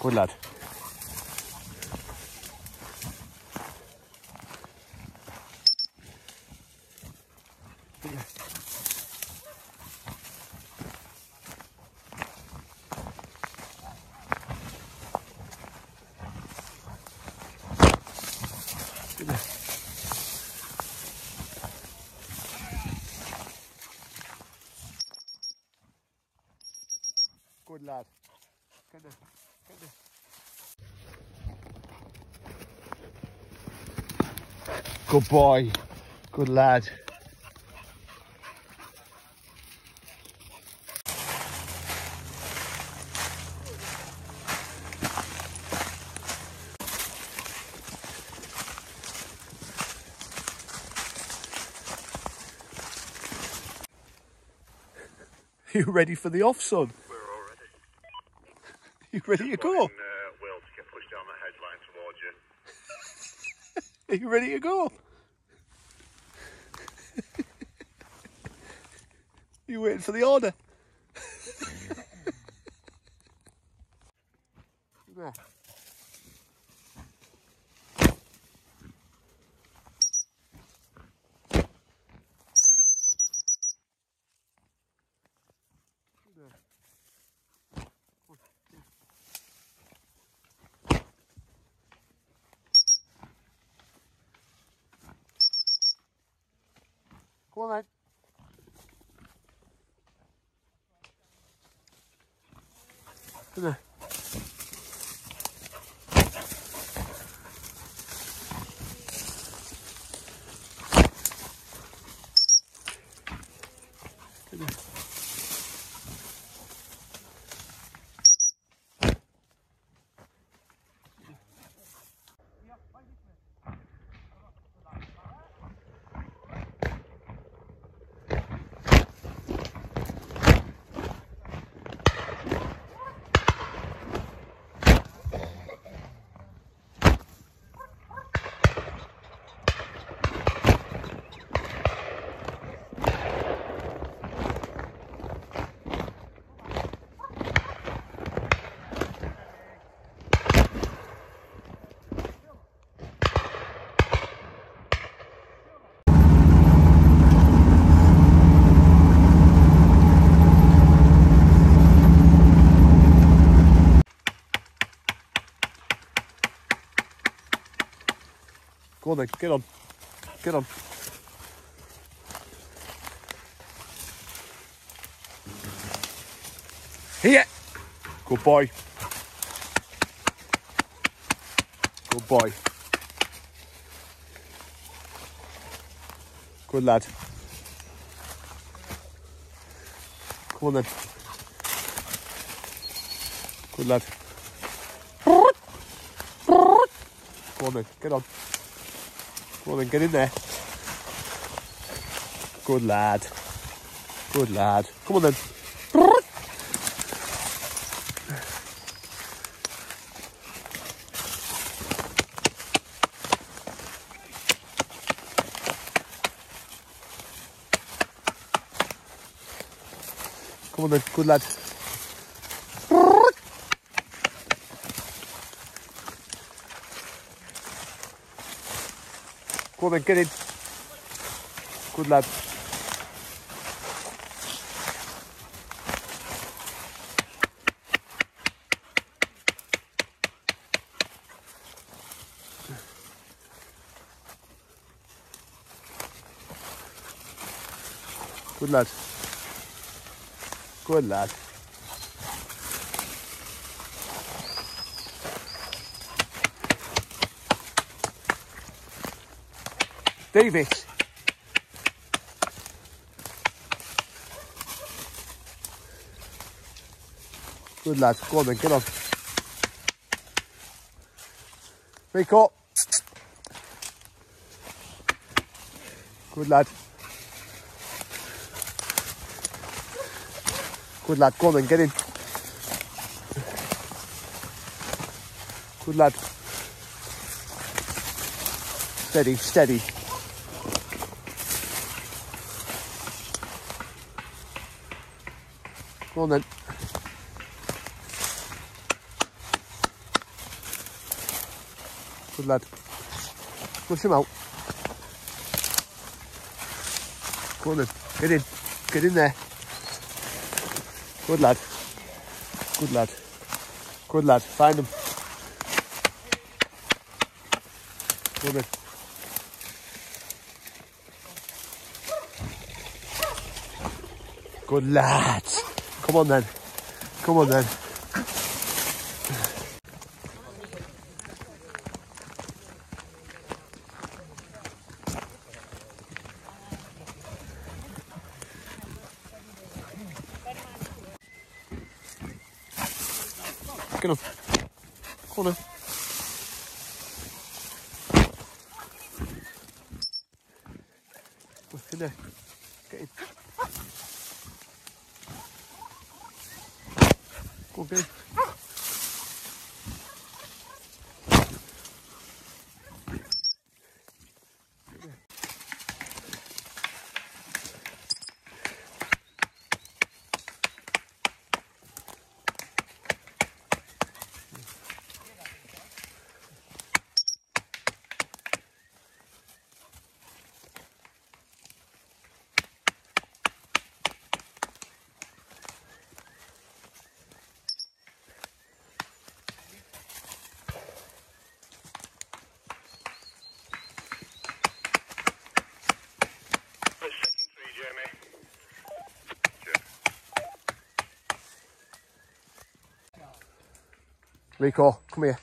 Good lad. Good lad. Good boy. Good lad. You ready for the off, son? We're all ready. You ready to go? Will to get pushed down the headline towards you. Are you ready to go? You waiting for the order? Yeah. Come on, then. Come on. Come on. Go on then, get on. Get on. Here! Good boy. Good boy. Good lad. Come on then. Good lad. Go on then, get on. Go on then, get in there. Good lad. Good lad. Come on then. Come on then, good lad. Go on then, get in. Good lad. Good lad. Good lad. David. Good lad. Go on then, get on. Rico. Good lad. Good lad, go on then, get in. Good lad. Steady, steady. Go on then. Good lad. Push him out. Go on then. Get in. Get in there. Good lad. Good lad. Good lad. Find him. Go on then. Good lad. Come on then. Come on then. Get on. Come on then. Look in there. Get in. Go on, get in. Rico, come here.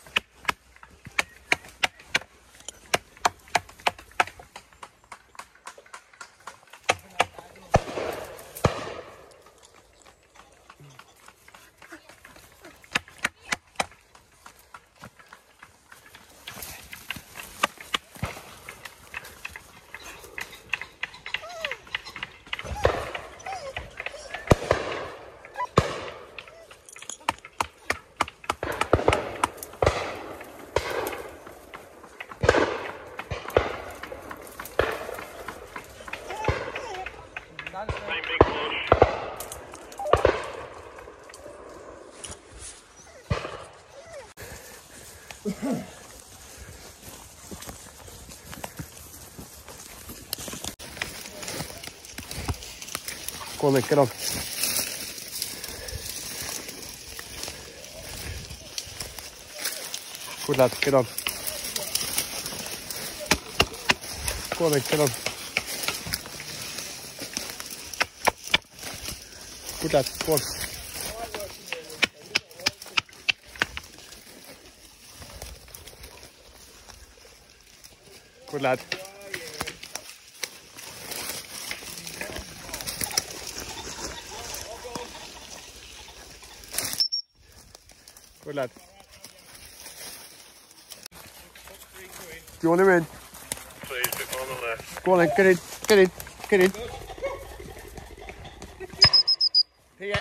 Go on then, get on. Good lad, get on. Go on then, get on. Good lad, go on. Good lad. Good lad. Do you want him in? Please, bit more than left. Go on then, get in, get in, get in. Here.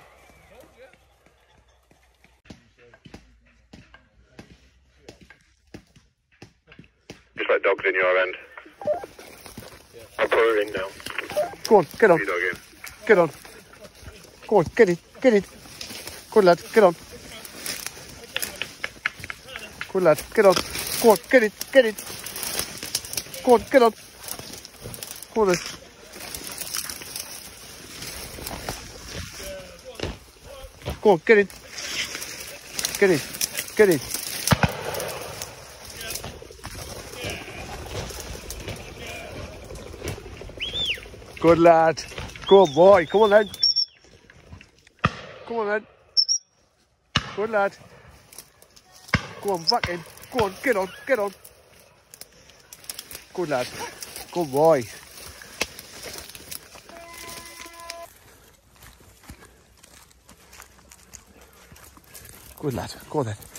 Just like dogs in your end. I'll put her in now. Go on, get on. Dog in. Get on. Go on, get in, get in. Good lad, get on. Good lad, get on. Go on, get in, get in. Go on, get on. Go on then. Go on, get in. Get in, get in. Good lad. Good boy. Come on then. Come on then. Good lad. Go on, back in. Go on, get on, get on. Good lad. Good boy. Good lad. Go on then.